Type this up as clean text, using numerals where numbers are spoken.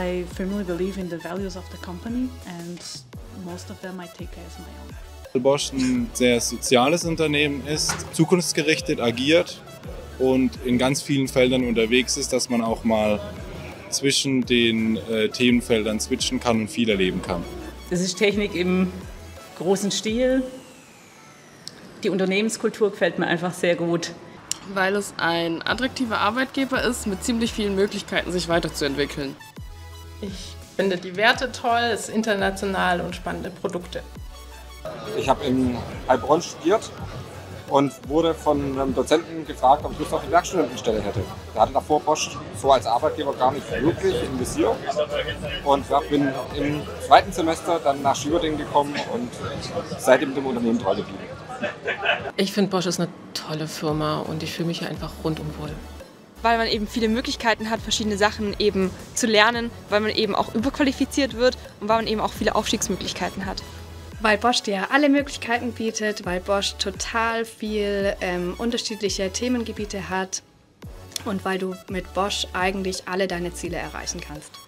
I firmly believe in the values of the company and most of them I take as my own. Weil Bosch ein sehr soziales Unternehmen ist, zukunftsgerichtet agiert und in ganz vielen Feldern unterwegs ist, dass man auch mal zwischen den Themenfeldern switchen kann und viel erleben kann. Das ist Technik im großen Stil. Die Unternehmenskultur gefällt mir einfach sehr gut. Weil es ein attraktiver Arbeitgeber ist mit ziemlich vielen Möglichkeiten, sich weiterzuentwickeln. Ich finde die Werte toll, es ist international und spannende Produkte. Ich habe in Heilbronn studiert und wurde von einem Dozenten gefragt, ob ich Lust auf eine Werkstudentenstelle hätte. Der hatte davor Bosch so als Arbeitgeber gar nicht wirklich im Visier. Und bin im zweiten Semester dann nach Schwieberdingen gekommen und seitdem mit dem Unternehmen treu geblieben. Ich finde, Bosch ist eine tolle Firma und ich fühle mich hier einfach rundum wohl. Weil man eben viele Möglichkeiten hat, verschiedene Sachen eben zu lernen, weil man eben auch überqualifiziert wird und weil man eben auch viele Aufstiegsmöglichkeiten hat. Weil Bosch dir alle Möglichkeiten bietet, weil Bosch total viel unterschiedliche Themengebiete hat und weil du mit Bosch eigentlich alle deine Ziele erreichen kannst.